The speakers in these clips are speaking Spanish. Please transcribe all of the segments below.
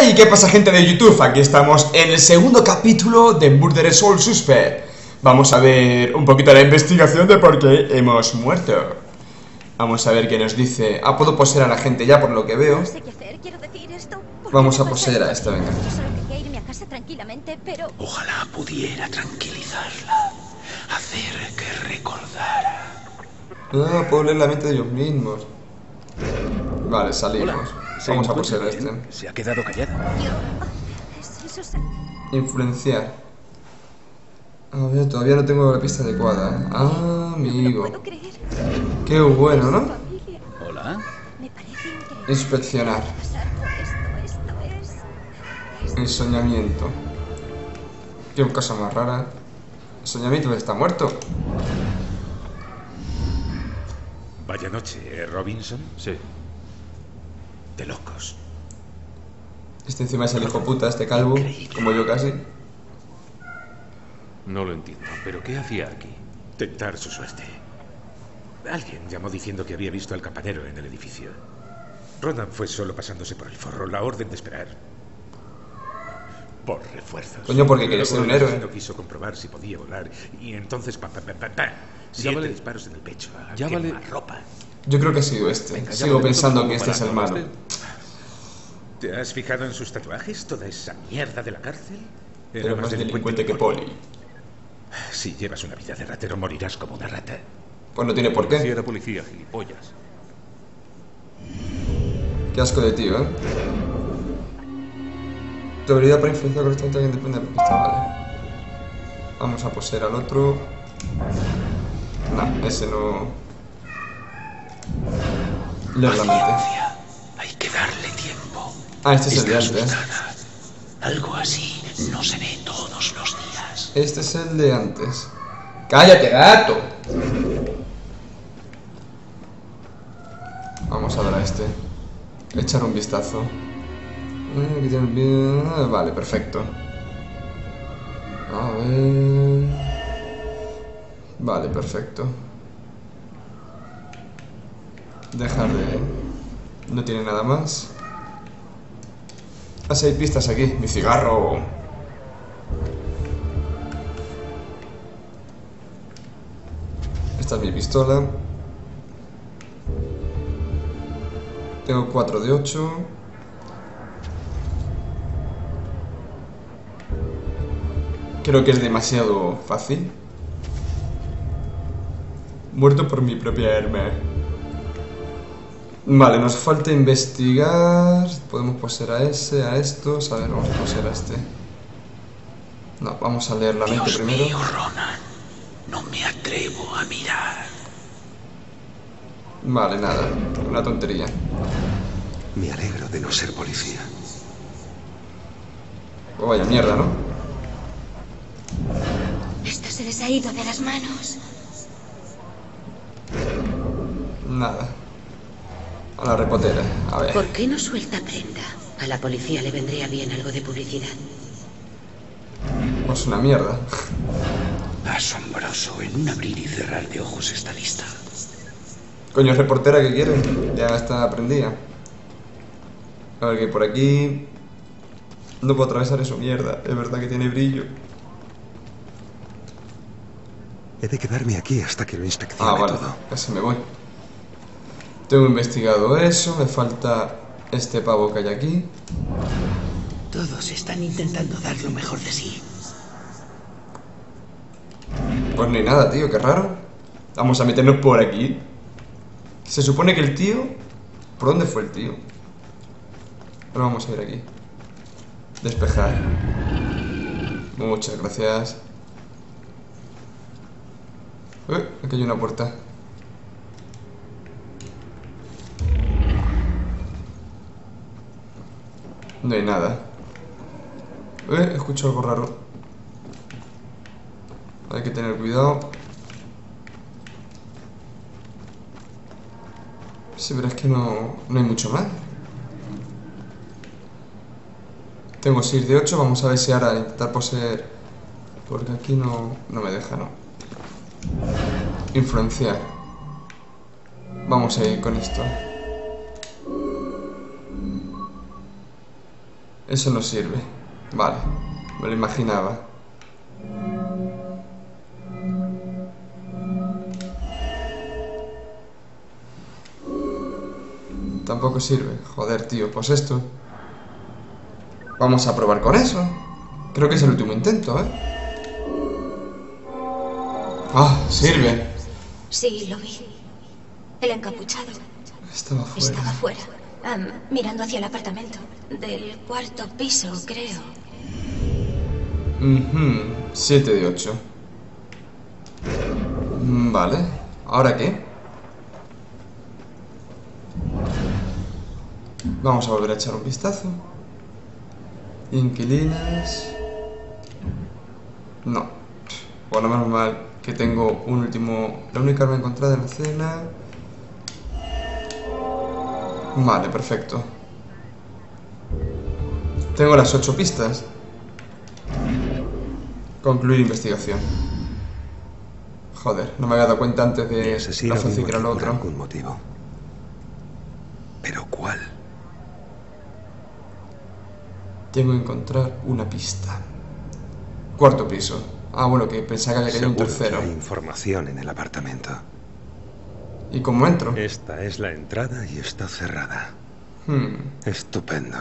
Hey, ¿qué pasa, gente de YouTube? Aquí estamos en el segundo capítulo de Murder Soul Suspect. Vamos a ver un poquito la investigación de por qué hemos muerto. Vamos a ver qué nos dice. Ah, puedo poseer a la gente ya, por lo que veo. No sé qué hacer, quiero decir esto. Vamos a poseer a esta, venga. Yo solo quería irme a casa tranquilamente, pero... Ojalá pudiera tranquilizarla, hacer que recordara. Ah, puedo leer la mente de ellos mismos. Vale, salimos. Hola. Vamos a poseer a este. Se ha quedado callada. Eso se... Influenciar. A ver, todavía no tengo la pista adecuada. Ah, No amigo. puedo creer. Qué bueno, ¿no? Familia. Hola. Me parece increíble. Inspeccionar. Pasar por esto es... Ensoñamiento. Qué cosa más rara. Ensoñamiento está muerto. Vaya noche, Robinson. Sí. De locos. Este encima es el hijo puta, este calvo. Como yo casi. No lo entiendo. ¿Pero qué hacía aquí? Tentar su suerte. Alguien llamó diciendo que había visto al campanero en el edificio. Ronan fue solo pasándose por el forro. La orden de esperar. Por refuerzos. Coño, porque quería ser un Luego el héroe. asesino quiso comprobar si podía volar. Y entonces... pa. 7 disparos en el pecho. A Ya vale. ropa. Yo creo que ha sido este. Venga, ya Sigo vale, pensando no que este es el malo. ¿Te has fijado en sus tatuajes? ¿Toda esa mierda de la cárcel? Era más delincuente que Poli. Si llevas una vida de ratero, morirás como una rata. Pues no tiene por Si qué. era policía, gilipollas. Qué asco de tío, ¿eh? Tu habilidad para influenciar correctamente a alguien depende de la pista, vale. Vamos a poseer al otro. No, ese no. Leer la mente. Paciencia. Hay que darle tiempo. Ah, este es el de Está antes. asustada. Algo así no se ve todos los días. Este es el de antes. ¡Cállate, gato! Vamos a ver a este. Echar un vistazo. Aquí tiene el... Vale, perfecto. A ver... Vale, perfecto. Dejar de... No tiene nada más. Ah, sí, hay pistas aquí. Mi cigarro. Esta es mi pistola. Tengo 4 de 8. Creo que es demasiado fácil. Muerto por mi propia arma. Vale, nos falta investigar. Podemos poseer a ese, a estos. A ver, vamos a poseer a este. No, vamos a leer la mente Dios primero. mío, Ronan. No me atrevo a mirar. Vale, nada. Una tontería. Me alegro de no ser policía. Oh, vaya mierda, ¿no? Esto se les ha ido de las manos. Nada. A la repotera. A ver. ¿Por qué no suelta prenda? A la policía le vendría bien algo de publicidad. Pues una mierda. Asombroso. En un abrir y cerrar de ojos está lista. Coño, reportera, ¿qué quiere? Ya está aprendida. A ver, que por aquí... No puedo atravesar eso, mierda. Es verdad que tiene brillo. He de quedarme aquí hasta que lo inspeccione Ah, vale. todo. Casi me voy. Tengo investigado eso. Me falta este pavo que hay aquí. Todos están intentando dar lo mejor de sí. Pues no hay nada, tío. Qué raro. Vamos a meternos por aquí. Se supone que el tío... ¿Por dónde fue el tío? Ahora vamos a ir aquí. Despejar. Muchas gracias. Aquí hay una puerta. No hay nada. Escucho algo raro. Hay que tener cuidado. Sí, pero es que no hay mucho más. Tengo 6 de 8. Vamos a ver si ahora al intentar poseer... Porque aquí no me deja, ¿no? Influenciar. Vamos a ir con esto. Eso no sirve. Vale, me lo imaginaba. Tampoco sirve. Joder, tío, pues esto. Vamos a probar con eso. Creo que es el último intento, ¿eh? Ah, sirve. Sí, lo vi. El encapuchado Estaba fuera. estaba fuera, mirando hacia el apartamento. Del cuarto piso, creo. 7 de 8. Vale. ¿Ahora qué? Vamos a volver a echar un vistazo. Inquilinas. No. Bueno, menos mal que tengo un último... La única arma encontrada en la cena. Vale, perfecto. Tengo las 8 pistas. Concluir investigación. Joder, no me había dado cuenta antes de lo fácil que era lo otro. algún motivo. ¿Pero cuál? Tengo que encontrar una pista. Cuarto piso. Ah, bueno, que pensaba que había caído un Seguro que tercero. hay información en el apartamento. ¿Y cómo entro? Esta es la entrada y está cerrada. Estupendo.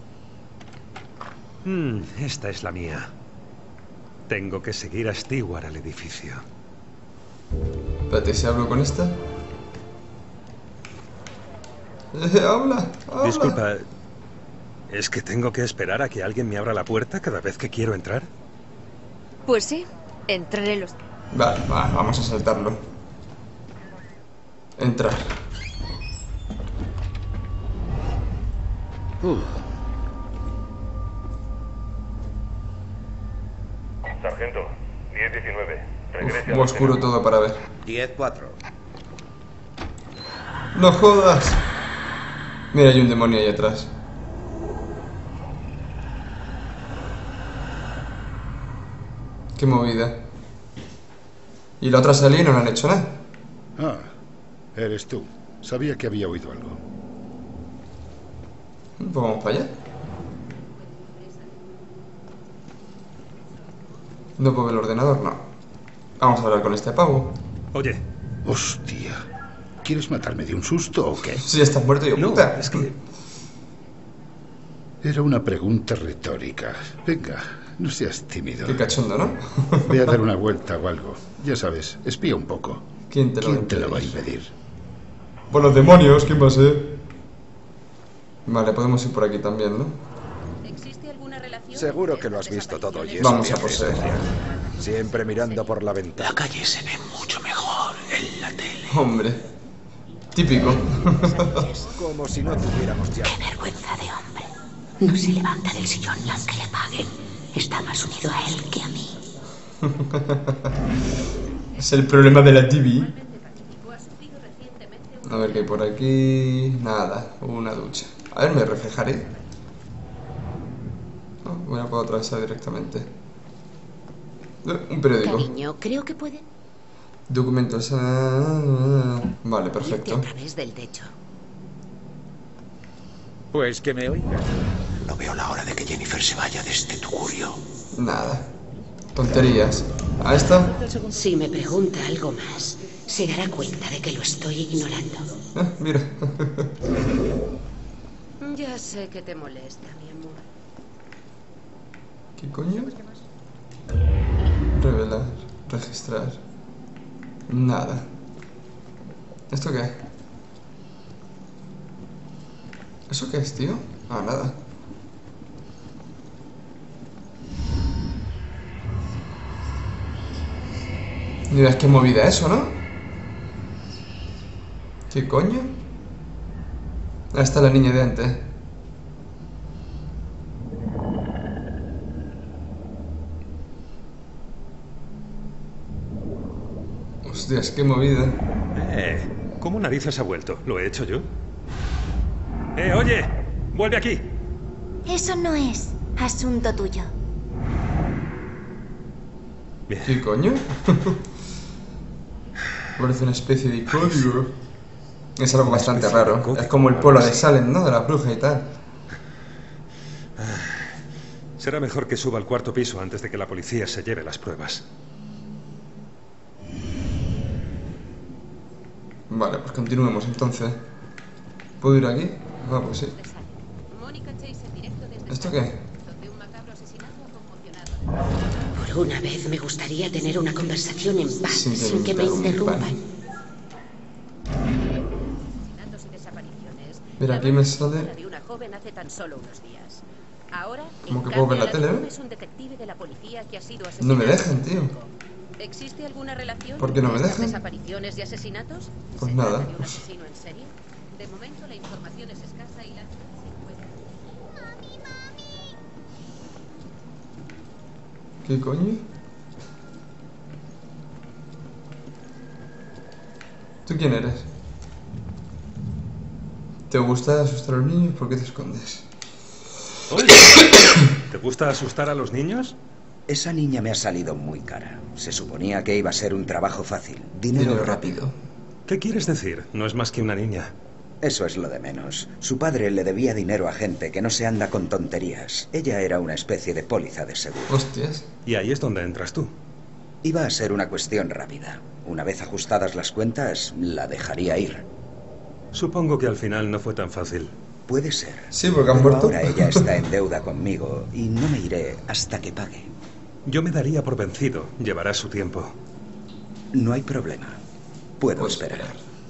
Esta es la mía. Tengo que seguir a Stewart al edificio. Espérate, ¿si hablo con esta? Habla. Disculpa, ¿es que tengo que esperar a que alguien me abra la puerta cada vez que quiero entrar? Pues sí, entraré los... Vale, vamos a saltarlo. Entrar. Sargento, 10-19. Regrese Muy oscuro todo para ver. 10-4. ¡No jodas! Mira, hay un demonio ahí atrás. Qué movida. Y la otra salida y no le han hecho nada. Ah, eres tú. Sabía que había oído algo. Pues vamos para allá. ¿No puedo ver el ordenador? No. Vamos a hablar con este pavo. Oye. Hostia. ¿Quieres matarme de un susto o qué? Si estás muerto, yo No, puta. es que... Era una pregunta retórica. Venga, no seas tímido. Qué cachondo, ¿no? Ve a dar una vuelta o algo. Ya sabes, espía un poco. ¿Quién te lo va a impedir? Por los demonios, ¿quién va a ser? Vale, podemos ir por aquí también, ¿no? ¿Existe alguna relación? Seguro que lo has visto todo y Vamos a poseer. Siempre mirando por la ventana. La calle se ve mucho mejor en la tele. Hombre. Típico. Como si no tuviéramos ya. ¡Qué vergüenza de hombre! No se levanta del sillón ni aunque le paguen. Está más unido a él que a mí. Es el problema de la TV. A ver qué hay por aquí. Nada, una ducha. A ver, me reflejaré. No, me la puedo atravesar directamente. Un periódico. Cariño, creo que puede... Documentos. Vale, perfecto. A través del techo. Pues que me oiga. No veo la hora de que Jennifer se vaya de este tugurio. Nada. Tonterías. ¿A esta? Si me pregunta algo más, se dará cuenta de que lo estoy ignorando. Mira. Ya sé que te molesta, mi amor. ¿Qué coño? Revelar. Registrar. Nada. ¿Esto qué? ¿Eso qué es, tío? Ah, nada. Mira, es que movida eso, ¿no? ¿Qué coño? Ahí está la niña de antes. Hostias, qué movida. ¿Cómo narices ha vuelto? ¿Lo he hecho yo? Oye, vuelve aquí. Eso no es asunto tuyo. Bien. ¿Qué coño? Parece una especie de código. Es algo bastante raro. Es como el pueblo de Salem, ¿no? De la bruja y tal. Será mejor que suba al cuarto piso antes de que la policía se lleve las pruebas. Vale, pues continuemos entonces. ¿Puedo ir aquí? Ah, pues sí. ¿Esto qué? Por una vez me gustaría tener una conversación en paz, sin que me interrumpan. Mira, aquí me sale... Como que puedo ver la tele, ¿eh? No me dejan, tío. ¿Existe alguna relación ¿Por qué no me dejan? desapariciones y asesinatos? Pues nada. ¿Un asesino en serie? De momento la información es escasa y la se encuentra. ¿Qué coño? ¿Tú quién eres? ¿Te gusta asustar a los niños? ¿Por qué te escondes? Oye, ¿te gusta asustar a los niños? Esa niña me ha salido muy cara. Se suponía que iba a ser un trabajo fácil. Dinero rápido. ¿Qué quieres decir? No es más que una niña. Eso es lo de menos. Su padre le debía dinero a gente que no se anda con tonterías. Ella era una especie de póliza de seguro. Hostias. Y ahí es donde entras tú. Iba a ser una cuestión rápida. Una vez ajustadas las cuentas, la dejaría ir. Supongo que al final no fue tan fácil. Puede ser. Sí, porque han Pero muerto. ahora ella está en deuda conmigo y no me iré hasta que pague. Yo me daría por vencido. Llevará su tiempo. No hay problema. Puedo esperar.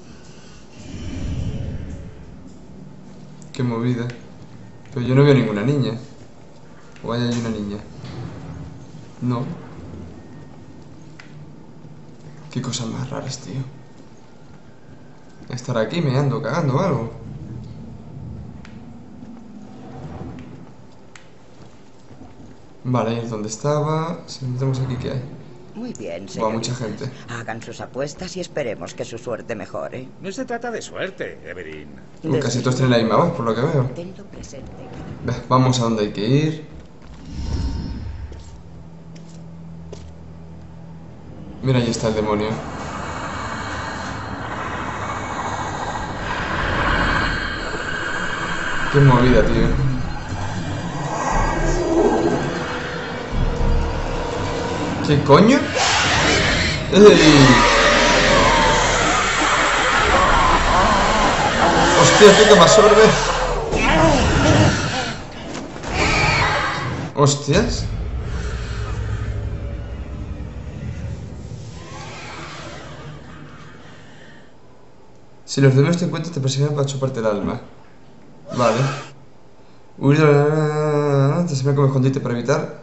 Qué movida. Pero yo no veo ninguna niña. ¿O hay una niña? No. Qué cosas más raras, tío. Estar aquí meando, cagando o algo. Vale, ahí es donde estaba. Si nos metemos aquí, ¿qué hay? Muy bien, Va señor. mucha gente. Hagan sus apuestas y esperemos que su suerte mejore. No se trata de suerte, Evelyn. Casi todos tienen la misma voz, por lo que veo. Tenlo presente. Vamos a donde hay que ir. Mira, ahí está el demonio. Qué movida, tío. ¿Qué coño? ¡Ey! ¡Hostia, qué que me absorbe! ¡Hostias! Si los demás te encuentran, te persiguen para chuparte el alma. Vale. Huir de la... Te se me como escondite para evitar.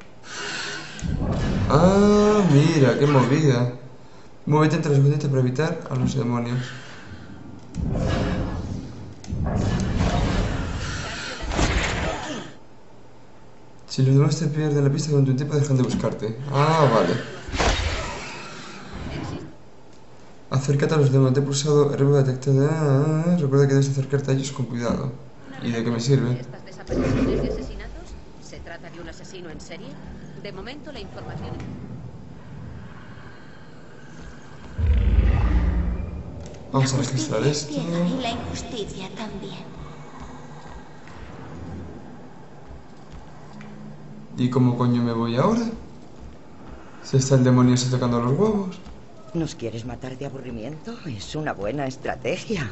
Ah, mira, qué movida. Muévete entre los escondites para evitar a los demonios. Si los demás te pierden la pista durante un tiempo, dejan de buscarte. Ah, vale. Acércate a los demás. Te he pulsado R detectado. Recuerda que debes acercarte a ellos con cuidado. ¿Y de qué me sirve? ¿Estas desapariciones y asesinatos? ¿Se trata de un asesino en serie? De momento la información... Vamos a registrar esto. Y la injusticia también. ¿Y cómo coño me voy ahora? Si está el demonio se tocando los huevos. ¿Nos quieres matar de aburrimiento? Es una buena estrategia.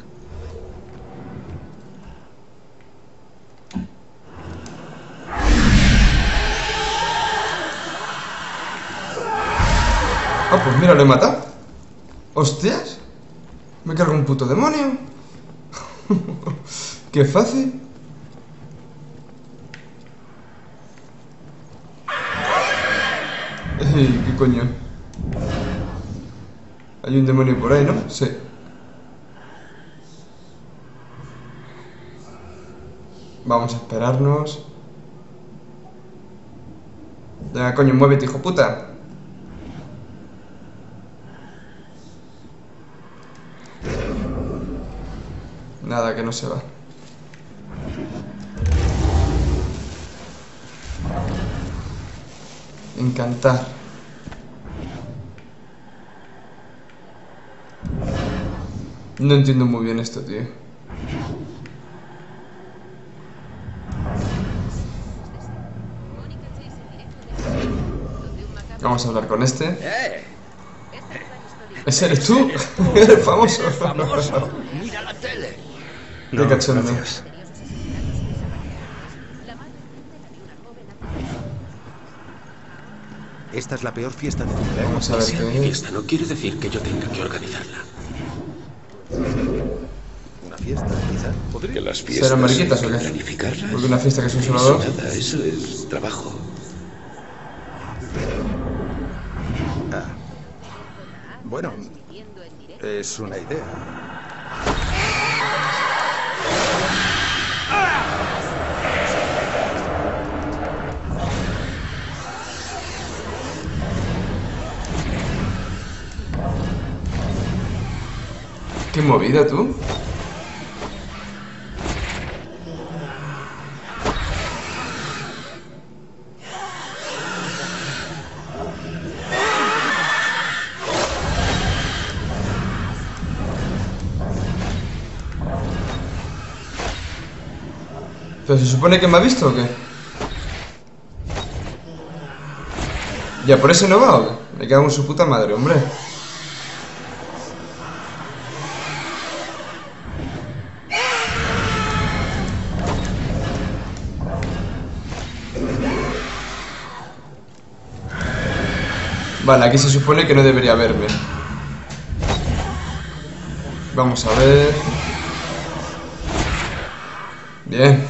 Ah, pues mira, lo he matado. ¡Hostias! Me cargo un puto demonio. ¡Qué fácil! ¿Qué coño? Hay un demonio por ahí, ¿no? Sí. Vamos a esperarnos. Venga, coño, muévete, hijo puta. Nada, que no se va. Encantar. No entiendo muy bien esto, tío. Vamos a hablar con este. ¿Ese eres tú? ¿Eres famoso? Famoso. Mira la tele. Qué cachondo. Esta es la peor fiesta de cumpleaños. Vamos a ver Si qué mi es. fiesta no quiere decir que yo tenga que organizarla. ¿Una fiesta, quizá? ¿Podría las ¿Serán mariquitas o qué? planificarlas? Porque una fiesta que son solo Eso dos. nada, eso es trabajo. Bueno, es una idea. Qué movida, tú. ¿Pero se supone que me ha visto o qué? ¿Ya por eso no va o qué? Me cago en su puta madre, hombre. Vale, aquí se supone que no debería verme. Vamos a ver. Bien.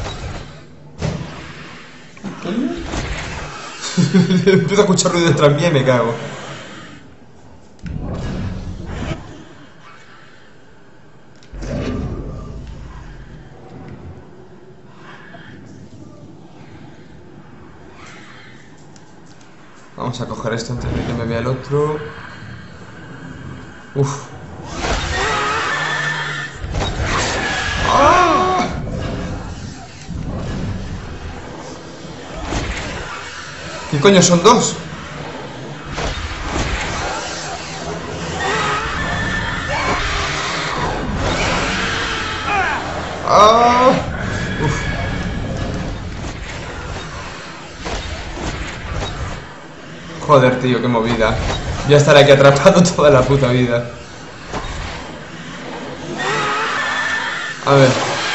Empiezo a escuchar ruido detrás mía y me cago. Vamos a coger esto antes de que me vea el otro. Uf. ¡Ah! ¿Qué coño son dos? ¡Ah! Uf. Joder, tío, qué movida. Voy a estar aquí atrapado toda la puta vida. A ver.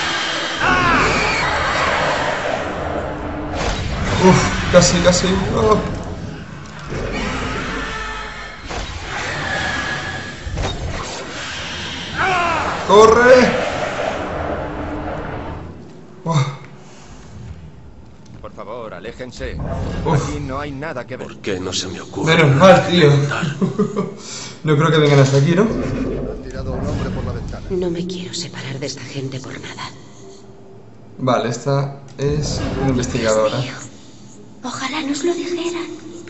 Uf, casi. Oh. ¡Corre! Oh. Por favor, aléjense. Uf. Aquí no hay nada que ver. ¿Por qué no se me ocurre? Menos mal, tío. No creo que vengan hasta aquí, ¿no? Han tirado a un hombre por la ventana. No me quiero separar de esta gente por nada. Vale, esta es una investigadora. Dios mío. Ojalá nos lo dijeran.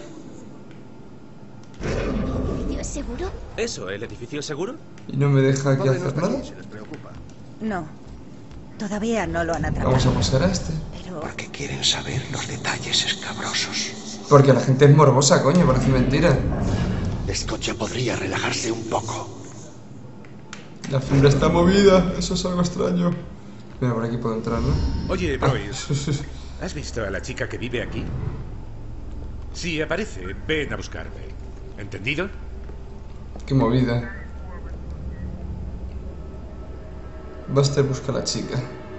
¿Es seguro? ¿Eso, el edificio es seguro? Y no me deja aquí Padre no hacer está nada. aquí, si les preocupa. No. Todavía no lo han atrapado. Vamos a pulsar a este. Pero Porque quieren saber los detalles escabrosos. Porque la gente es morbosa, coño, parece mentira. Escocia podría relajarse un poco. La fibra está movida, eso es algo extraño. Mira, por aquí puedo entrar, ¿no? Oye, Boyce, ¿has visto a la chica que vive aquí? Si aparece, ven a buscarme. ¿Entendido? Qué movida. Buster busca a la chica.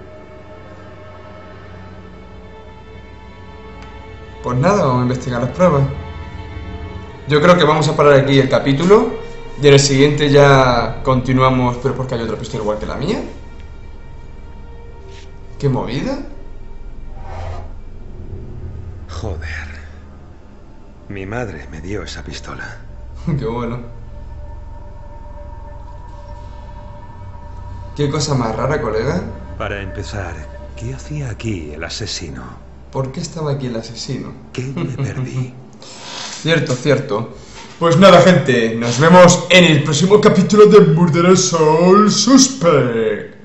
Pues nada, vamos a investigar las pruebas. Yo creo que vamos a parar aquí el capítulo. Y en el siguiente ya continuamos. Pero porque hay otra pistola igual que la mía. ¿Qué movida? Joder. Mi madre me dio esa pistola. Qué bueno. Qué cosa más rara, colega. Para empezar, ¿qué hacía aquí el asesino? ¿Por qué estaba aquí el asesino? ¿Qué me perdí? Cierto. Pues nada, gente, nos vemos en el próximo capítulo de Murder Soul Suspect.